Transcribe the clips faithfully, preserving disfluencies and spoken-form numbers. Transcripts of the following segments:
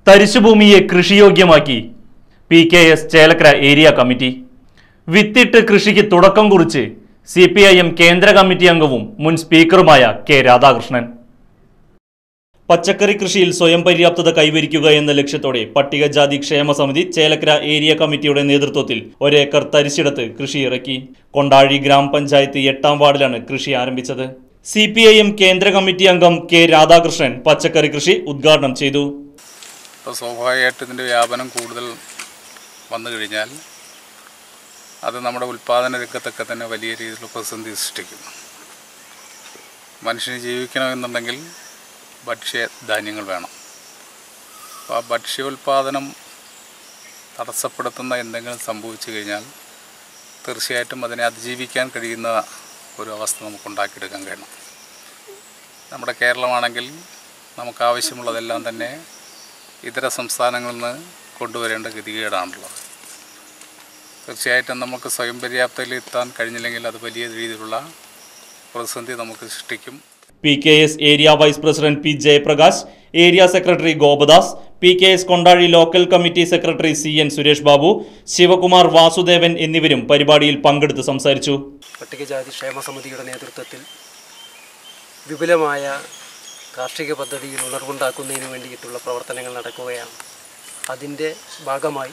തരിശുഭൂമിയെ കൃഷിയോഗ്യമാക്കി P K S Chelakkara area committee. വിത്തിട്ട് കൃഷിക്ക് തുടക്കം കുറിച്ച് സി പി ഐ എം കേന്ദ്ര കമ്മിറ്റി അംഗവും മുൻ സ്പീക്കറുമായ കെ രാധാകൃഷ്ണൻ. പച്ചക്കറി കൃഷിയിൽ സ്വയം പര്യാപ്തത കൈവരിക്കുക എന്ന ലക്ഷ്യത്തോടെ പട്ടികജാതി ക്ഷേമ സമിതി ചേലക്കര ഏരിയ കമ്മിറ്റിയുടെ നേതൃത്വത്തിൽ ഒരേക്കർ തരിശിടത്ത് കൃഷി ഇറക്കി. കൊണ്ടാഴി ഗ്രാമപഞ്ചായത്ത് എട്ടാം വാർഡിലാണ് കൃഷി ആരംഭിച്ചത്. സി പി ഐ എം കേന്ദ്ര കമ്മിറ്റി അംഗം കെ രാധാകൃഷ്ണൻ പച്ചക്കറി കൃഷി ഉദ്ഘാടനം ചെയ്തു. സ്വാഭാവികമായിട്ട് ഇതിൻ്റെ വ്യാപനം കൂടുതൽ വന്നു കഴിഞ്ഞാൽ അത് നമ്മുടെ ഉൽപ്പാദന രംഗത്തൊക്കെ തന്നെ വലിയ രീതിയിലുള്ള പ്രതിസന്ധി സൃഷ്ടിക്കും. മനുഷ്യന് ജീവിക്കണമെന്നുണ്ടെങ്കിൽ ഭക്ഷ്യധാന്യങ്ങൾ വേണം. അപ്പോൾ ആ ഭക്ഷ്യോൽപാദനം തടസ്സപ്പെടുത്തുന്ന എന്തെങ്കിലും സംഭവിച്ചു കഴിഞ്ഞാൽ തീർച്ചയായിട്ടും അതിനെ അതിജീവിക്കാൻ കഴിയുന്ന ഒരു അവസ്ഥ നമുക്ക് ഉണ്ടാക്കിയെടുക്കാൻ കഴിയണം. നമ്മുടെ കേരളമാണെങ്കിൽ നമുക്ക് ആവശ്യമുള്ളതെല്ലാം തന്നെ ഇതര സംസ്ഥാനങ്ങളിൽ നിന്ന് കൊണ്ടുവരേണ്ട ഗതികേടാണുള്ളത്. തീർച്ചയായിട്ടും നമുക്ക് സ്വയം പര്യാപ്തതയിൽ എത്താൻ കഴിഞ്ഞില്ലെങ്കിൽ അത് വലിയ രീതിയിലുള്ള പ്രതിസന്ധി നമുക്ക് സൃഷ്ടിക്കും. P K S area vice president P Jayaprakash, area secretary Gopadas, P K S Kondazhi local committee secretary C N Suresh Babu, Sivakumar Vasudevan എന്നിവരും പരിപാടിയിൽ പങ്കെടുത്ത് സംസാരിച്ചു. പട്ടികജാതി ക്ഷേമ സമിതിയുടെ നേതൃത്വത്തിൽ വിപുലമായ കാർഷിക പദ്ധതിയിൽ ഉണർവുണ്ടാക്കുന്നതിന് വേണ്ടിയിട്ടുള്ള പ്രവർത്തനങ്ങൾ നടക്കുകയാണ്. അതിൻ്റെ ഭാഗമായി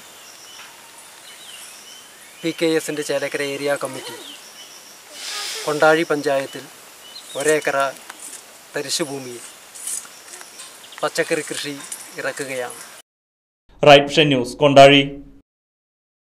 പി കെ എസിൻ്റെ ചേലക്കര ഏരിയ കമ്മിറ്റി കൊണ്ടാഴി പഞ്ചായത്തിൽ ഒരേക്കറ തരിശുഭൂമിയിൽ പച്ചക്കറി കൃഷി ഇറക്കുകയാണ്. Right vision news Kondazhy.